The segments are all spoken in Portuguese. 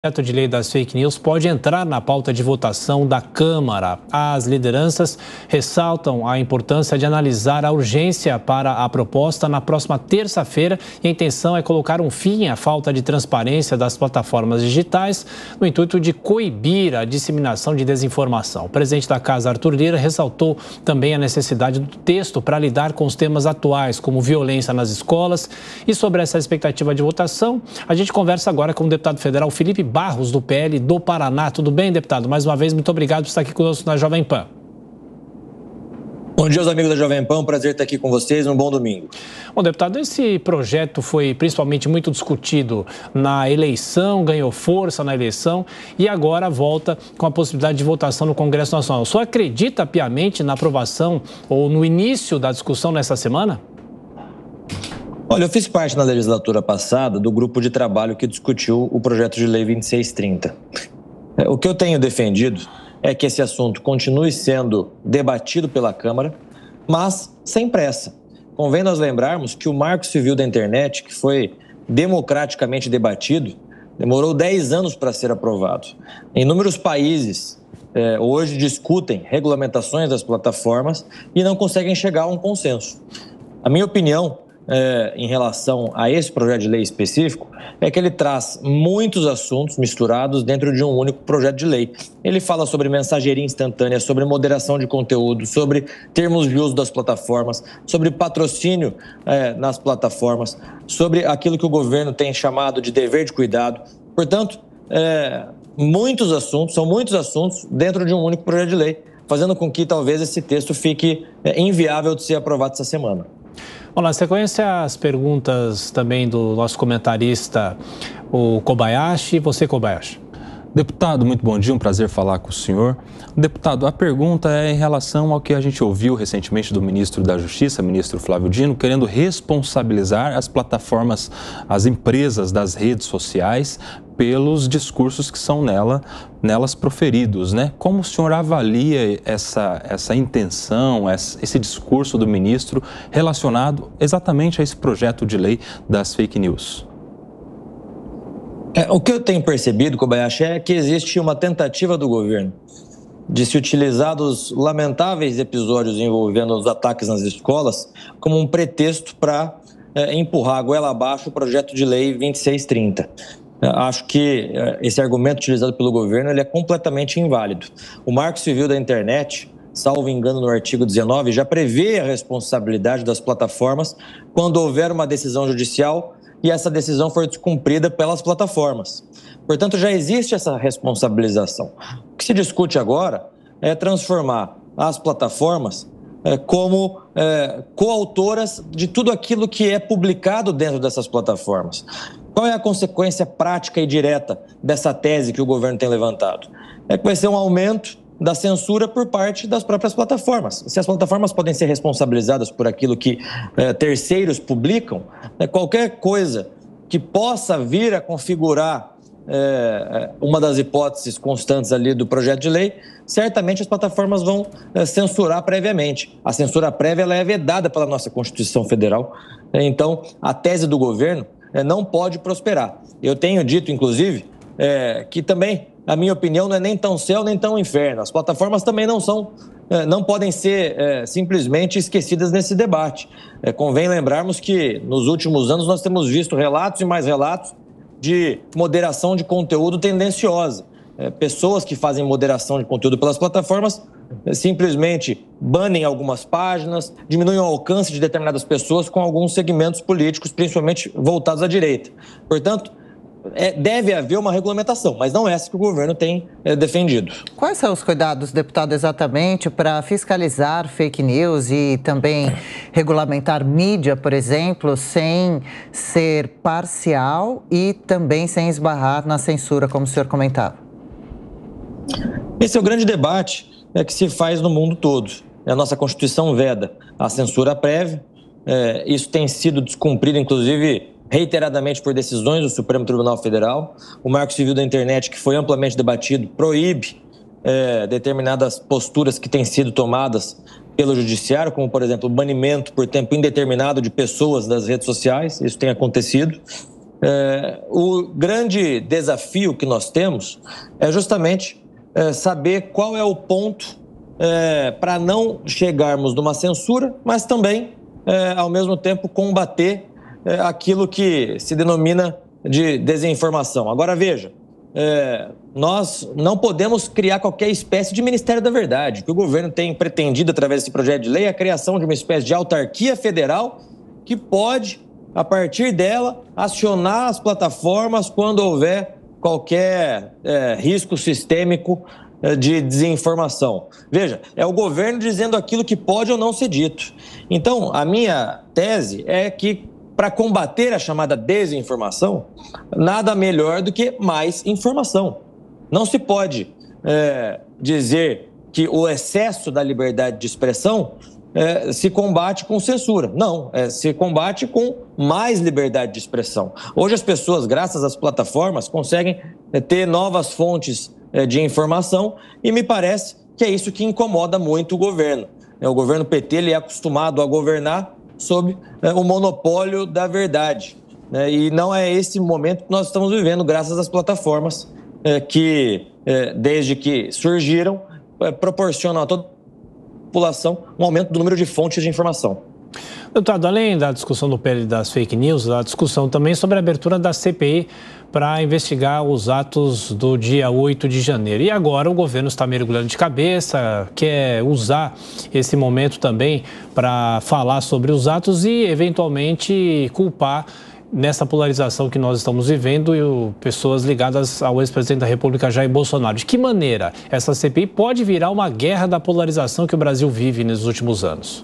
O projeto de lei das fake news pode entrar na pauta de votação da Câmara. As lideranças ressaltam a importância de analisar a urgência para a proposta na próxima terça-feira e a intenção é colocar um fim à falta de transparência das plataformas digitais no intuito de coibir a disseminação de desinformação. O presidente da Casa, Arthur Lira, ressaltou também a necessidade do texto para lidar com os temas atuais, como violência nas escolas. E sobre essa expectativa de votação, a gente conversa agora com o deputado federal Felipe Barros, do PL do Paraná. Tudo bem, deputado? Mais uma vez, muito obrigado por estar aqui conosco na Jovem Pan. Bom dia aos amigos da Jovem Pan, um prazer estar aqui com vocês, um bom domingo. Bom, deputado, esse projeto foi principalmente muito discutido na eleição, ganhou força na eleição e agora volta com a possibilidade de votação no Congresso Nacional. O senhor acredita piamente na aprovação ou no início da discussão nessa semana? Olha, eu fiz parte na legislatura passada do grupo de trabalho que discutiu o projeto de lei 2630. O que eu tenho defendido é que esse assunto continue sendo debatido pela Câmara, mas sem pressa. Convém nós lembrarmos que o Marco Civil da Internet, que foi democraticamente debatido, demorou 10 anos para ser aprovado. Inúmeros países hoje discutem regulamentações das plataformas e não conseguem chegar a um consenso. A minha opinião em relação a esse projeto de lei específico é que ele traz muitos assuntos misturados dentro de um único projeto de lei. Ele fala sobre mensageria instantânea, sobre moderação de conteúdo, sobre termos de uso das plataformas, sobre patrocínio nas plataformas, sobre aquilo que o governo tem chamado de dever de cuidado. Portanto, são muitos assuntos dentro de um único projeto de lei, fazendo com que talvez esse texto fique inviável de ser aprovado essa semana. Bom, na sequência, as perguntas também do nosso comentarista, o Kobayashi. Você, Kobayashi. Deputado, muito bom dia, um prazer falar com o senhor. Deputado, a pergunta é em relação ao que a gente ouviu recentemente do ministro da Justiça, ministro Flávio Dino, querendo responsabilizar as plataformas, as empresas das redes sociais pelos discursos que são nelas proferidos, né? Como o senhor avalia essa intenção, esse discurso do ministro relacionado exatamente a esse projeto de lei das fake news? O que eu tenho percebido, Kobayashi, é que existe uma tentativa do governo de se utilizar dos lamentáveis episódios envolvendo os ataques nas escolas como um pretexto para empurrar a goela abaixo o projeto de lei 2630. Acho que esse argumento utilizado pelo governo ele é completamente inválido. O Marco Civil da Internet, salvo engano no artigo 19, já prevê a responsabilidade das plataformas quando houver uma decisão judicial e essa decisão for descumprida pelas plataformas. Portanto, já existe essa responsabilização. O que se discute agora é transformar as plataformas como coautoras de tudo aquilo que é publicado dentro dessas plataformas. Qual é a consequência prática e direta dessa tese que o governo tem levantado? É que vai ser um aumento da censura por parte das próprias plataformas. Se as plataformas podem ser responsabilizadas por aquilo que terceiros publicam, qualquer coisa que possa vir a configurar uma das hipóteses constantes ali do projeto de lei, certamente as plataformas vão censurar previamente. A censura prévia ela é vedada pela nossa Constituição Federal. Então, a tese do governo não pode prosperar. Eu tenho dito, inclusive, que também a minha opinião não é nem tão céu nem tão inferno. As plataformas também não podem ser simplesmente esquecidas nesse debate. Convém lembrarmos que nos últimos anos nós temos visto relatos e mais relatos de moderação de conteúdo tendenciosa. Pessoas que fazem moderação de conteúdo pelas plataformas simplesmente banem algumas páginas, diminuem o alcance de determinadas pessoas com alguns segmentos políticos, principalmente voltados à direita. Portanto, deve haver uma regulamentação, mas não essa que o governo tem defendido. Quais são os cuidados, deputado, exatamente para fiscalizar fake news e também regulamentar mídia, por exemplo, sem ser parcial e também sem esbarrar na censura, como o senhor comentava? Esse é o grande debate que se faz no mundo todo. A nossa Constituição veda a censura prévia, isso tem sido descumprido, inclusive, reiteradamente por decisões do Supremo Tribunal Federal. O Marco Civil da Internet, que foi amplamente debatido, proíbe determinadas posturas que têm sido tomadas pelo Judiciário, como, por exemplo, o banimento por tempo indeterminado de pessoas das redes sociais. Isso tem acontecido. O grande desafio que nós temos é justamente saber qual é o ponto para não chegarmos numa censura, mas também, ao mesmo tempo, combater aquilo que se denomina de desinformação. Agora, veja, nós não podemos criar qualquer espécie de Ministério da Verdade. O que o governo tem pretendido, através desse projeto de lei, é a criação de uma espécie de autarquia federal que pode, a partir dela, acionar as plataformas quando houver qualquer risco sistêmico de desinformação. Veja, é o governo dizendo aquilo que pode ou não ser dito. Então, a minha tese é que, para combater a chamada desinformação, nada melhor do que mais informação. Não se pode dizer que o excesso da liberdade de expressão se combate com censura. Não, se combate com mais liberdade de expressão. Hoje as pessoas, graças às plataformas, conseguem ter novas fontes de informação e me parece que é isso que incomoda muito o governo. O governo PT ele é acostumado a governar sob o monopólio da verdade. E não é esse momento que nós estamos vivendo, graças às plataformas que, desde que surgiram, proporcionam a toda a população um aumento do número de fontes de informação. Deputado, além da discussão do PL das fake news, a discussão também sobre a abertura da CPI para investigar os atos do dia 8 de janeiro. E agora o governo está mergulhando de cabeça, quer usar esse momento também para falar sobre os atos e, eventualmente, culpar nessa polarização que nós estamos vivendo e pessoas ligadas ao ex-presidente da República, Jair Bolsonaro. De que maneira essa CPI pode virar uma guerra da polarização que o Brasil vive nos últimos anos?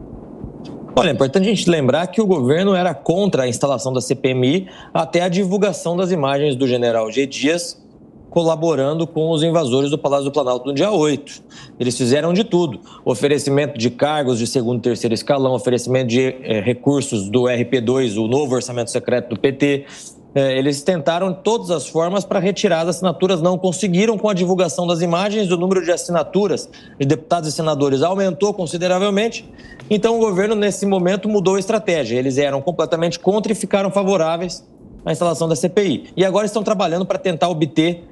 Olha, é importante a gente lembrar que o governo era contra a instalação da CPMI até a divulgação das imagens do general G. Dias colaborando com os invasores do Palácio do Planalto no dia 8. Eles fizeram de tudo. Oferecimento de cargos de segundo e terceiro escalão, oferecimento de recursos do RP2, o novo orçamento secreto do PT. Eles tentaram de todas as formas para retirar as assinaturas, não conseguiram. Com a divulgação das imagens, o número de assinaturas de deputados e senadores aumentou consideravelmente. Então, o governo, nesse momento, mudou a estratégia. Eles eram completamente contra e ficaram favoráveis à instalação da CPI. E agora estão trabalhando para tentar obter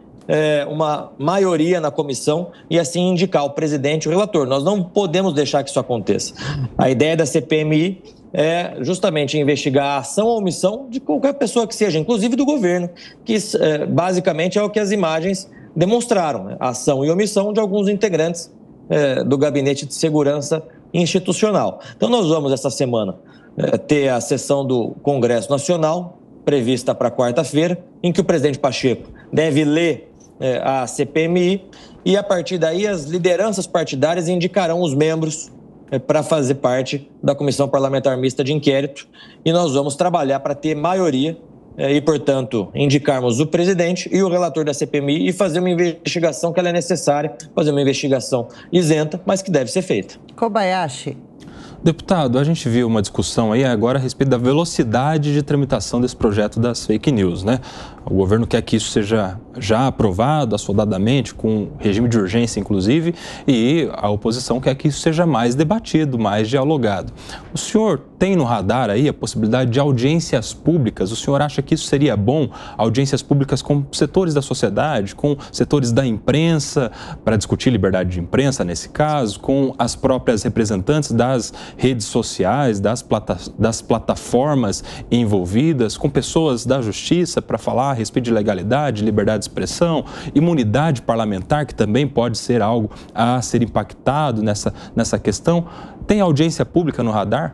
uma maioria na comissão e, assim, indicar o presidente e o relator. Nós não podemos deixar que isso aconteça. A ideia da CPMI é justamente investigar a ação ou omissão de qualquer pessoa que seja, inclusive do governo, que basicamente é o que as imagens demonstraram, né? A ação e omissão de alguns integrantes do Gabinete de Segurança Institucional. Então, nós vamos, essa semana, ter a sessão do Congresso Nacional, prevista para quarta-feira, em que o presidente Pacheco deve ler a CPMI e, a partir daí, as lideranças partidárias indicarão os membros para fazer parte da Comissão Parlamentar Mista de Inquérito, e nós vamos trabalhar para ter maioria e, portanto, indicarmos o presidente e o relator da CPMI e fazer uma investigação que ela é necessária, fazer uma investigação isenta, mas que deve ser feita. Kobayashi. Deputado, a gente viu uma discussão aí agora a respeito da velocidade de tramitação desse projeto das fake news, né? O governo quer que isso seja já aprovado assodadamente, com regime de urgência, inclusive, e a oposição quer que isso seja mais debatido, mais dialogado. O senhor tem no radar aí a possibilidade de audiências públicas? O senhor acha que isso seria bom? Audiências públicas com setores da sociedade, com setores da imprensa, para discutir liberdade de imprensa, nesse caso, com as próprias representantes das redes sociais, das plataformas envolvidas, com pessoas da justiça para falar a respeito de legalidade, liberdade de expressão, imunidade parlamentar, que também pode ser algo a ser impactado nessa questão. Tem audiência pública no radar?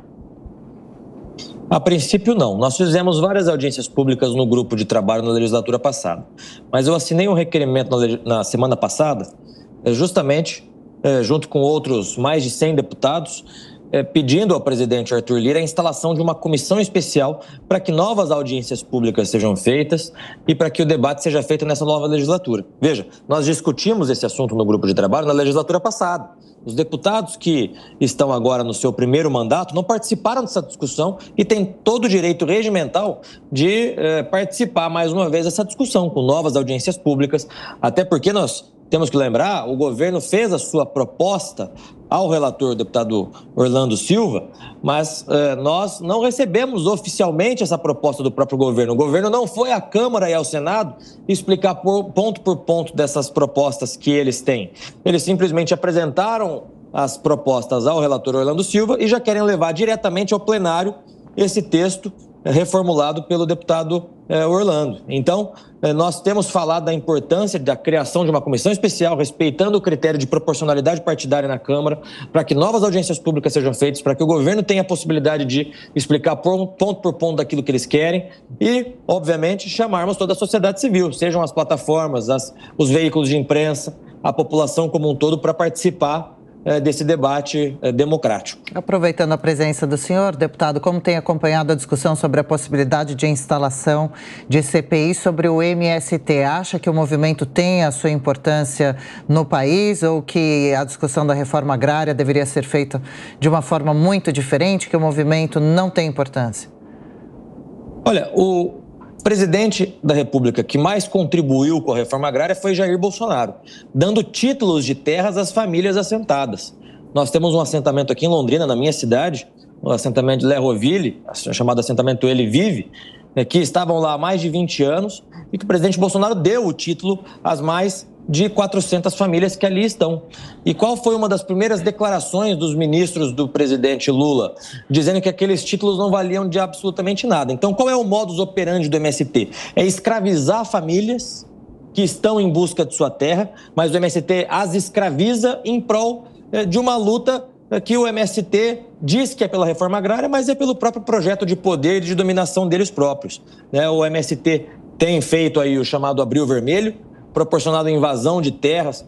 A princípio, não. Nós fizemos várias audiências públicas no grupo de trabalho na legislatura passada, mas eu assinei um requerimento na semana passada, justamente junto com outros mais de 100 deputados, pedindo ao presidente Arthur Lira a instalação de uma comissão especial para que novas audiências públicas sejam feitas e para que o debate seja feito nessa nova legislatura. Veja, nós discutimos esse assunto no grupo de trabalho na legislatura passada. Os deputados que estão agora no seu primeiro mandato não participaram dessa discussão e têm todo o direito regimental de participar mais uma vez dessa discussão, com novas audiências públicas, até porque nós temos que lembrar, o governo fez a sua proposta ao relator, o deputado Orlando Silva, mas nós não recebemos oficialmente essa proposta do próprio governo. O governo não foi à Câmara e ao Senado explicar ponto por ponto dessas propostas que eles têm. Eles simplesmente apresentaram as propostas ao relator Orlando Silva e já querem levar diretamente ao plenário esse texto reformulado pelo deputado Orlando. Então, nós temos falado da importância da criação de uma comissão especial, respeitando o critério de proporcionalidade partidária na Câmara, para que novas audiências públicas sejam feitas, para que o governo tenha a possibilidade de explicar ponto por ponto daquilo que eles querem e, obviamente, chamarmos toda a sociedade civil, sejam as plataformas, os veículos de imprensa, a população como um todo, para participar desse debate democrático. Aproveitando a presença do senhor, deputado, como tem acompanhado a discussão sobre a possibilidade de instalação de CPI sobre o MST? Acha que o movimento tem a sua importância no país ou que a discussão da reforma agrária deveria ser feita de uma forma muito diferente, que o movimento não tem importância? Olha, o presidente da República que mais contribuiu com a reforma agrária foi Jair Bolsonaro, dando títulos de terras às famílias assentadas. Nós temos um assentamento aqui em Londrina, na minha cidade, o assentamento de Lerroville, chamado assentamento Ele Vive, que estavam lá há mais de 20 anos e que o presidente Bolsonaro deu o título às mais de 400 famílias que ali estão. E qual foi uma das primeiras declarações dos ministros do presidente Lula, dizendo que aqueles títulos não valiam de absolutamente nada? Então, qual é o modus operandi do MST? É escravizar famílias que estão em busca de sua terra, mas o MST as escraviza em prol de uma luta que o MST diz que é pela reforma agrária, mas é pelo próprio projeto de poder e de dominação deles próprios. O MST tem feito aí o chamado Abril Vermelho, proporcionado invasão de terras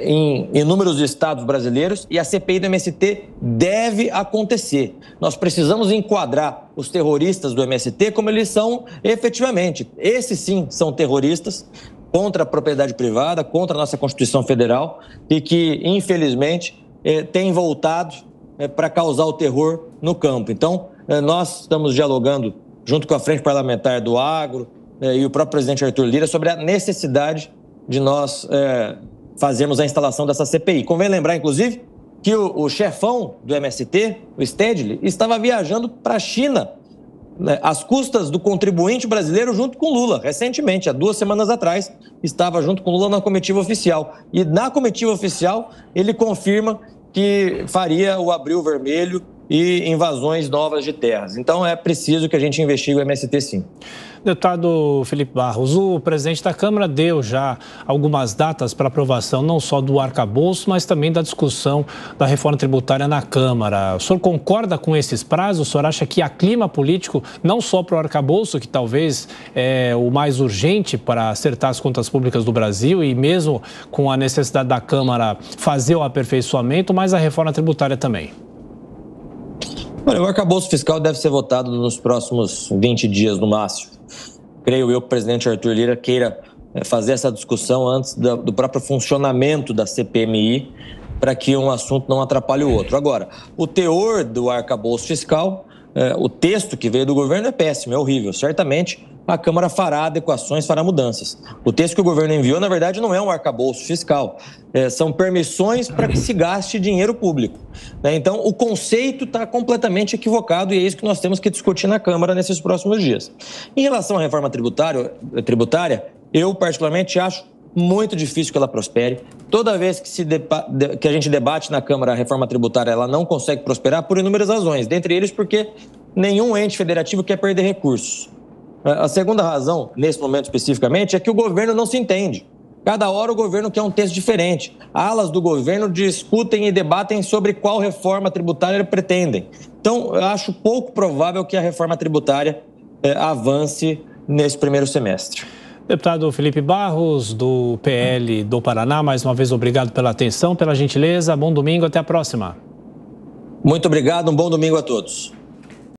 em inúmeros estados brasileiros, e a CPI do MST deve acontecer. Nós precisamos enquadrar os terroristas do MST como eles são efetivamente. Esses sim são terroristas contra a propriedade privada, contra a nossa Constituição Federal e que, infelizmente, têm voltado para causar o terror no campo. Então, nós estamos dialogando junto com a Frente Parlamentar do Agro e o próprio presidente Arthur Lira sobre a necessidade de nós fazermos a instalação dessa CPI. Convém lembrar, inclusive, que o chefão do MST, o Stedley, estava viajando para a China, às custas do contribuinte brasileiro junto com Lula. Recentemente, há 2 semanas atrás, estava junto com Lula na comitiva oficial. E na comitiva oficial, ele confirma que faria o Abril Vermelho e invasões novas de terras. Então, é preciso que a gente investigue o MST, sim. Deputado Felipe Barros, o presidente da Câmara deu já algumas datas para aprovação não só do arcabouço, mas também da discussão da reforma tributária na Câmara. O senhor concorda com esses prazos? O senhor acha que há clima político, não só para o arcabouço, que talvez é o mais urgente para acertar as contas públicas do Brasil e mesmo com a necessidade da Câmara fazer o aperfeiçoamento, mas a reforma tributária também? Olha, o arcabouço fiscal deve ser votado nos próximos 20 dias, no máximo. Creio eu que o presidente Arthur Lira queira fazer essa discussão antes do próprio funcionamento da CPMI, para que um assunto não atrapalhe o outro. Agora, o teor do arcabouço fiscal, o texto que veio do governo é péssimo, é horrível. Certamente a Câmara fará adequações, fará mudanças. O texto que o governo enviou, na verdade, não é um arcabouço fiscal. São permissões para que se gaste dinheiro público. Então, o conceito está completamente equivocado e é isso que nós temos que discutir na Câmara nesses próximos dias. Em relação à reforma tributária, eu particularmente acho muito difícil que ela prospere. Toda vez que a gente debate na Câmara a reforma tributária, ela não consegue prosperar por inúmeras razões, dentre eles porque nenhum ente federativo quer perder recursos. A segunda razão, nesse momento especificamente, é que o governo não se entende. Cada hora o governo quer um texto diferente. Alas do governo discutem e debatem sobre qual reforma tributária pretendem. Então, eu acho pouco provável que a reforma tributária avance nesse primeiro semestre. Deputado Felipe Barros, do PL do Paraná, mais uma vez obrigado pela atenção, pela gentileza. Bom domingo, até a próxima. Muito obrigado, um bom domingo a todos.